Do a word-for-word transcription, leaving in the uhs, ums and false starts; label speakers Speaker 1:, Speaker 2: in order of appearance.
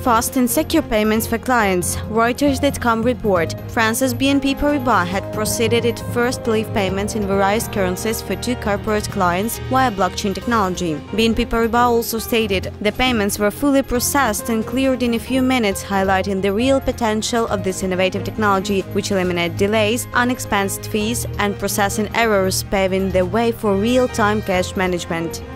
Speaker 1: fast and secure payments for clients. Reuters dot com report. France's B N P Paribas had proceeded its first leave payments in various currencies for two corporate clients via blockchain technology. B N P Paribas also stated the payments were fully processed and cleared in a few minutes, highlighting the real potential of this innovative technology, which eliminates delays, unexpensed fees, and processing errors, paving the way for real-time cash management.